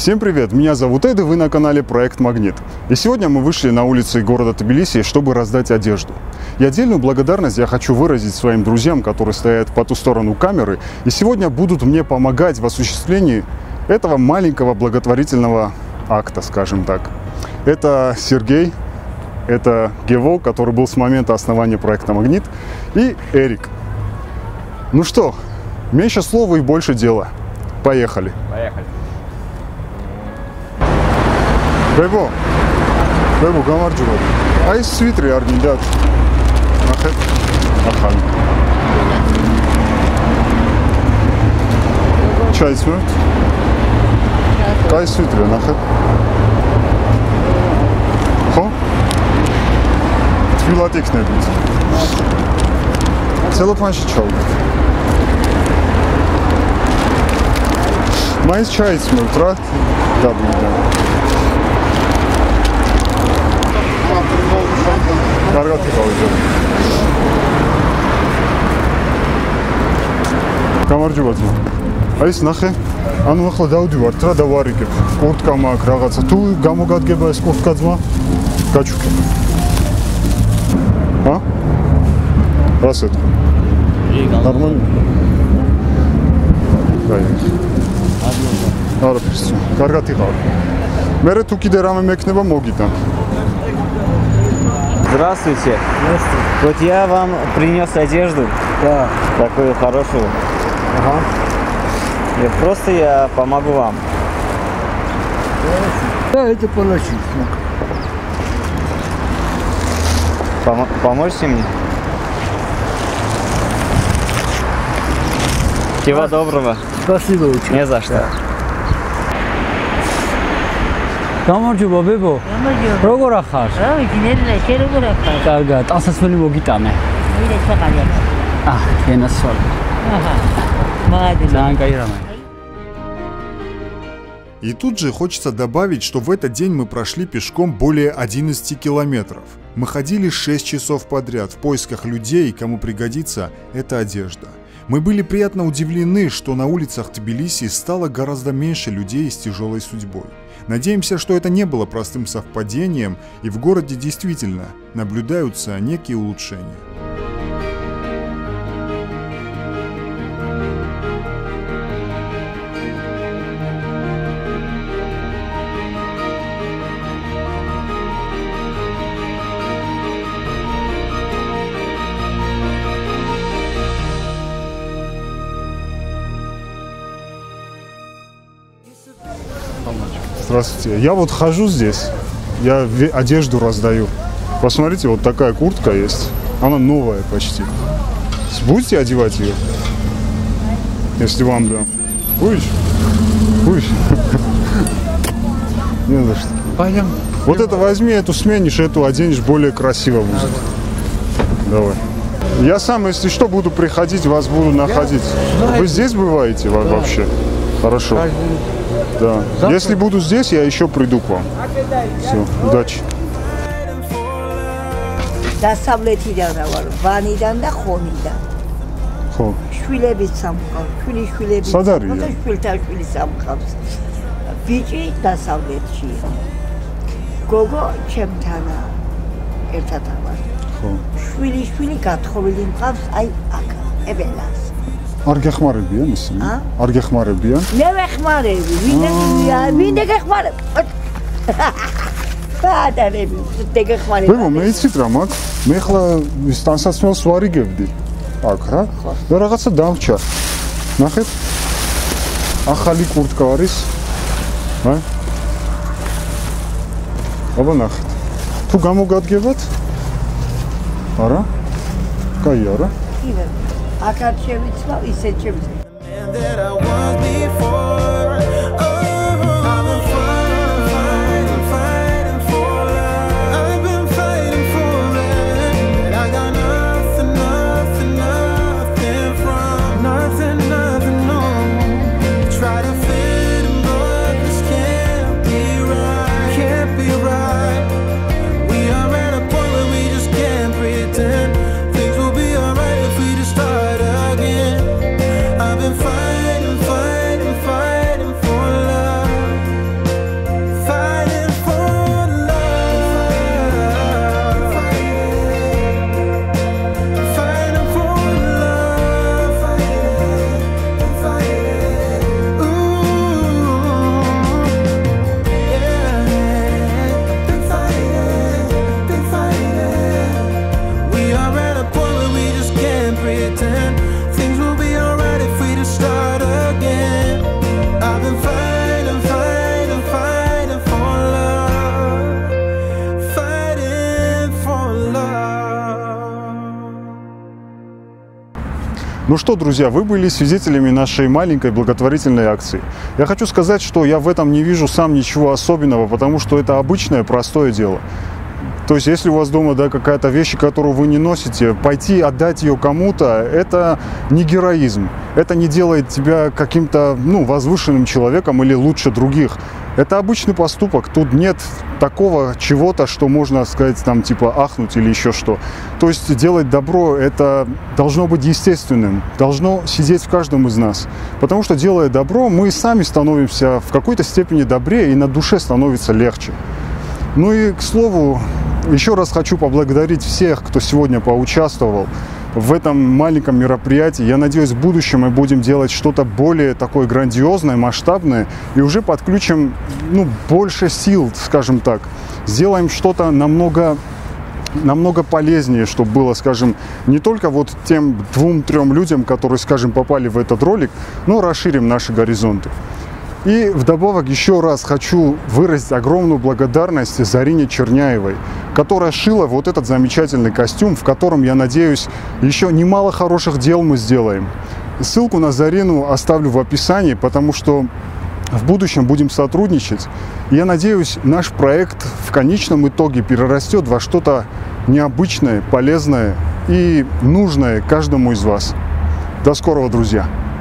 Всем привет, меня зовут Эд, и вы на канале Проект Магнит. И сегодня мы вышли на улицы города Тбилиси, чтобы раздать одежду. И отдельную благодарность я хочу выразить своим друзьям, которые стоят по ту сторону камеры, и сегодня будут мне помогать в осуществлении этого маленького благотворительного акта, скажем так. Это Сергей, это Гево, который был с момента основания проекта Магнит, и Эрик. Ну что, меньше слова и больше дела. Поехали. Поехали. Бебо, гамарджуба. Ай свитри аргидат. Нахет. Ахан. Чай смерть. Кай свитри нахет. Хо? Твилатик не бит. Целопанши чал. Майс чай смерть, рад? Да, да. Каргат იყავით. გამარჯობა. აი ეს ნახე. ანუ ახლა დავდივართ რა და ვარიგებ. კურტკა მაქვს რაღაცა. თუ გამოგადგება ეს კურტკა ძმა, გაჩუქე. ჰა? რასეთ? ნორმალი. აი. არაფერს. კარგად იყავით. მერე თუ კიდე რამე მექნება მოგიტან. Здравствуйте. Здравствуйте. Вот я вам принес одежду. Да. Такую хорошую. Ага. И просто я помогу вам. Да, это поносить. Поможете мне? Всего доброго. Спасибо очень. Не за что. გამარჯობა ბებო. გამარჯობა. როგორ ახარ? რა ვიცი, ნელა, შენ როგორ ახარ? კარგად, ტანსაცმელი მოგიტანე. მიდე ჩაყალია. ენასვალ. აჰა. მაგარი. ძალიან კაი რამე. И тут же хочется добавить, что в этот день мы прошли пешком более 11 километров. Мы ходили 6 часов подряд в поисках людей, кому пригодится эта одежда. Мы были приятно удивлены, что на улицах Тбилиси стало гораздо меньше людей с тяжелой судьбой. Надеемся, что это не было простым совпадением, и в городе действительно наблюдаются некие улучшения. Здравствуйте. Я вот хожу здесь, я одежду раздаю. Посмотрите, вот такая куртка есть. Она новая почти. Будете одевать ее? Если вам да. Будешь? Будешь? Не за что. Пойдем. Вот это возьми, эту сменишь, эту оденешь, более красиво будет. Давай. Я сам, если что, буду приходить, вас буду находить. Вы здесь бываете вообще? Хорошо. Да. Если буду здесь, я еще приду к вам. Все, удачи. დასავლეთიდან ვარ, ვანიდან და ხონიდან. Ხო. შვილები სამყავს, შვილიშვილები. სად არიან? შვილთაშვილი სამყავს. ბიჭი დასავლეთშია. გოგო ჩემთანა ერთად ვარ. ხო. შვილიშვილი გათხოვილი მყავს, აი აქ, ებელას. არ გეხმარებიან ისინი? არ გეხმარებიან? მე ვეხმარები, ვინდა გეხმარებ? ბადალები, დეგეხმარები. ბებო, მე იცით რა მაქვს? მე ხლა ის ტანსაცმელს ვარიგებდი. აქ რა? და რაღაცა დამრჩა. ნახეთ? ახალი კურტკა არის. აი. აბა ნახეთ. თუ გამოგადგებათ? არა? კაი არა? იგივე. აქაც შევიცვალ, ისეთ შევიცვალ. I've been fighting for Ну что, друзья, вы были свидетелями нашей маленькой благотворительной акции. Я хочу сказать, что я в этом не вижу сам ничего особенного, потому что это обычное, простое дело. То есть, если у вас дома, да, какая-то вещь, которую вы не носите, пойти отдать ее кому-то, это не героизм. Это не делает тебя каким-то, возвышенным человеком или лучше других. Это обычный поступок. Тут нет такого чего-то, что можно сказать, там, типа, ахнуть или еще что. То есть, делать добро, это должно быть естественным, должно сидеть в каждом из нас. Потому что, делая добро, мы сами становимся в какой-то степени добрее, и на душе становится легче. Ну и, к слову, еще раз хочу поблагодарить всех, кто сегодня поучаствовал в этом маленьком мероприятии. Я надеюсь, в будущем мы будем делать что-то более такое грандиозное, масштабное, и уже подключим, больше сил, скажем так. Сделаем что-то намного полезнее, чтобы было, скажем, не только вот тем 2-3 людям, которые, скажем, попали в этот ролик, но расширим наши горизонты. И вдобавок еще раз хочу выразить огромную благодарность Зарине Черняевой, которая шила вот этот замечательный костюм, в котором, я надеюсь, еще немало хороших дел мы сделаем. Ссылку на Зарину оставлю в описании, потому что в будущем будем сотрудничать. И я надеюсь, наш проект в конечном итоге перерастет во что-то необычное, полезное и нужное каждому из вас. До скорого, друзья!